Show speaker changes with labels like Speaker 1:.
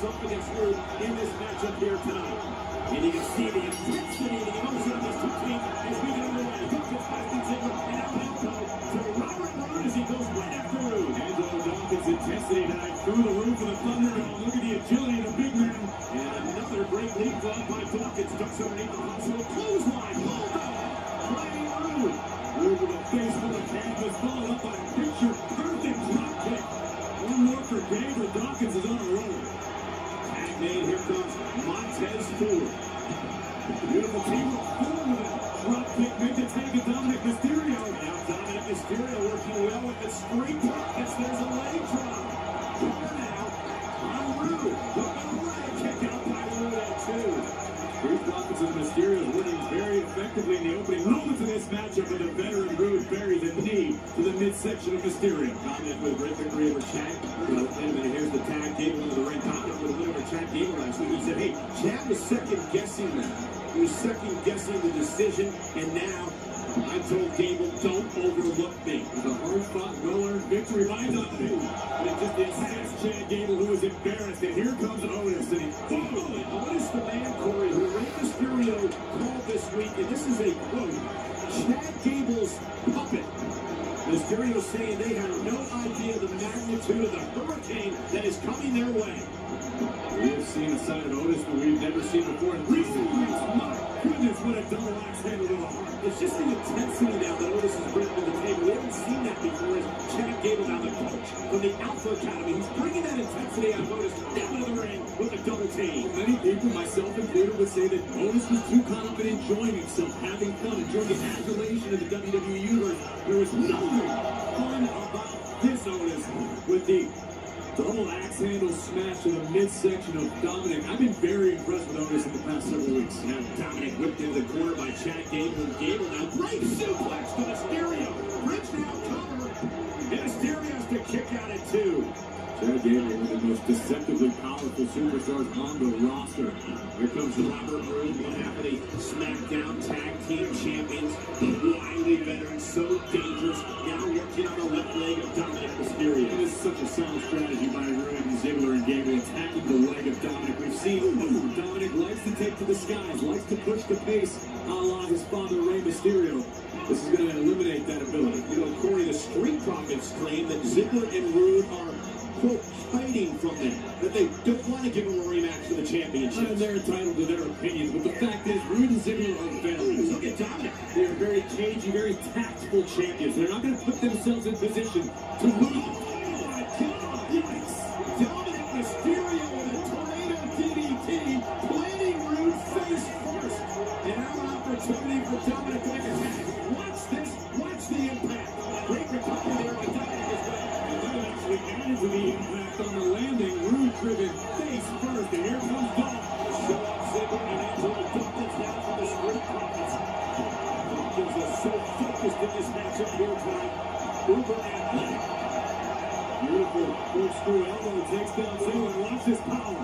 Speaker 1: Dawkins up against Rhoodes in this matchup here tonight. And you can see the intensity and the emotion of this two teams as we get underway. Dawkins passing Ziggler and out elbow to Robert Rhoodes as he goes right after Rhoodes. Angelo Dawkins' intensity tonight through the roof of the Thunderdome. Look at the agility of the big man. And another great leap off by Dawkins. Ducks underneath the possible clothesline. Fighting Rhoodes. Rhoodes with a face full of canvas, followed up by a picture-perfect drop kick. One more for Gable. Dawkins is on a roll. Tag made. Here comes Montez Ford. Beautiful teamwork. Ford with a drop kick. Make the tag of Dominic Mysterio. Now Dominic Mysterio working well with the street profits. There's a leg drop. Cover now on Rhoodes. Look at the right kick out by Rhoodes too. Street profits and Mysterios winning very effectively in the opening moments of this matchup, but the veteran Rhoodes buries a knee to the midsection of Mysterio. Dominic with a great victory over Chad. Well, wait a minute, here's the tag. Gable into the ring. Dominic with a win over Chad Gable last week. He said, hey, Chad was second-guessing that. He was second-guessing the decision, and now I told Gable, don't overlook me. It was a hard-fought, well-earned victory by Dominic. And it just incensed Chad Gable, who was embarrassed. And here comes Otis. And Otis, the man, Corey, who Rey Mysterio called this week. And this is a quote. Chad Gable's puppet. Mysterio saying they have no idea the magnitude of the hurricane that is coming their way. We have seen a side of Otis that we've never seen before in recent weeks. My goodness, what a double axe handle to the heart. It's just the intensity now that Otis is bringing to the table. We haven't seen that before. Chad Gable, now the coach from the Alpha Academy. He's bringing that intensity out of Otis down to the ring with a double team. Many people, myself included, would say that Otis was too caught up in enjoying himself, having fun, enjoying the adulation of the WWE Universe. There was nothing fun about this Otis with the double axe handle smash to the midsection of Dominic. I've been very impressed with Otis in the past several weeks. Now Dominic whipped into the corner by Chad Gable. Gable now great suplex to Mysterio. Bridge now cover. And Mysterio's to kick out at two. Chad Gable, one of the most deceptively powerful superstars on the roster. Here comes Robert Rhoodes, one half of the SmackDown Tag Team Champions. Wily veteran, so dangerous. Now working on the left leg of Dominic Mysterio. It is such a sound strategy by Rhoodes and Ziggler and Gable attacking the leg of Dominic. We've seen Dominic likes to take to the skies, likes to push the pace, a la his father Rey Mysterio. This is going to eliminate that ability. You know, Corey, the Street Profits claim that Ziggler and Rhoodes are quote, hiding from them, that they don't want to give him a rematch for the championship. And they're entitled to their opinions, but the fact is, Rhoodes and Ziggler are veterans. Look at Dominic. They are very cagey, very tactful champions. They're not going to put themselves in position to lose. Oh my God, yikes. Dominic Mysterio with a tornado DDT, planting Rhoodes face first. And now an opportunity for Dominic to make a tag. Watch this, watch the impact. Great recovery there by Dominic as well. Actually added to the impact on the landing. Rhoodes driven face first, and here comes Dolph. Show up Ziggler and Angelo Dawkins down from the Street Profits. Dawkins is so focused in this matchup here tonight. Uber athletic. Beautiful corkscrew elbow takes down Ziggler. Watch this power.